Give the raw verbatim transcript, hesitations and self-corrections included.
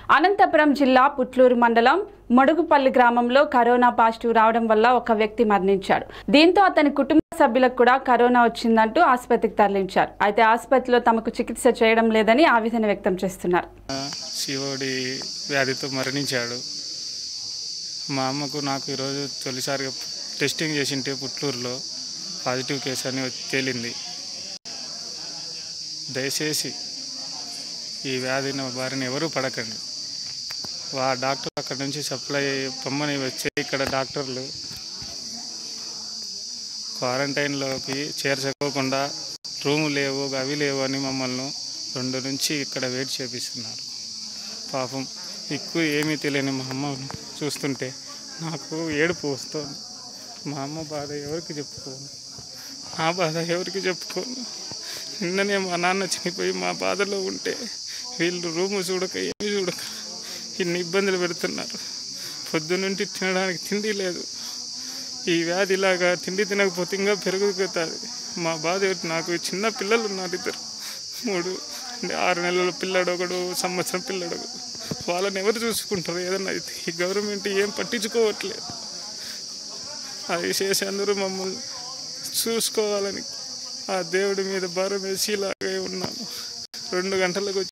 అనంతపురం జిల్లా పుట్లూరు మండలం మడుగుపల్లి గ్రామంలో కరోనా పాజిటివ్ రావడం వల్ల ఒక వ్యక్తి మరణించాడు. దీంతో అతని కుటుంబ సభ్యులకు కూడా కరోనా వచ్చిందంటూ ఆసుపత్రికి తరలించారు. అయితే ఆసుపత్రిలో తమకు చికిత్స చేయడం లేదని ఆవేదన వ్యక్తం చేస్తున్నారు. శివుడి వ్యాధితో మరణించాడు. మా అమ్మకు నాకు ఈరోజు తొలిసారిగా టెస్టింగ్ చేసింటే పుట్లూరులో పాజిటివ్ కేసు అని తేలింది. దయచేసి ఈ వ్యాధిని బారిన ఎవరూ పడకండి. వా డాక్టర్ అక్కడ నుంచి సప్లై పొమ్మని వచ్చే ఇక్కడ డాక్టర్లు క్వారంటైన్లోకి చేర్చుకోకుండా రూము లేవు అవి లేవు అని మమ్మల్ని రెండు నుంచి ఇక్కడ వెయిట్ చేపిస్తున్నారు. పాపం ఎక్కువ ఏమీ తెలియని మా అమ్మను చూస్తుంటే నాకు ఏడుపు వస్తుంది. మా అమ్మ బాధ ఎవరికి చెప్పుకోను, మా బాధ ఎవరికి చెప్పుకోను. నిన్ననే మా నాన్న చనిపోయి మా బాధలో ఉంటే వీళ్ళు రూము చూడక ఏమి చూడక ఇన్ని ఇబ్బందులు పెడుతున్నారు. పొద్దునుండి తినడానికి తిండి లేదు. ఈ వ్యాధి ఇలాగా తిండి తినకపోతే ఇంకా పెరుగుతుంది. మా బాధ నాకు చిన్న పిల్లలు ఉన్నారు, ఇద్దరు మూడు ఆరు నెలల పిల్లడు ఒకడు, సంవత్సరం పిల్లడు ఒకడు. వాళ్ళని ఎవరు చూసుకుంటారు? ఏదన్నా అయితే ఈ గవర్నమెంట్ ఏం పట్టించుకోవట్లేదు. అది చేసి అందరూ మమ్మల్ని చూసుకోవాలని ఆ దేవుడి మీద భారం వేసి ఇలాగే ఉన్నాము. రెండు గంటలకు వచ్చి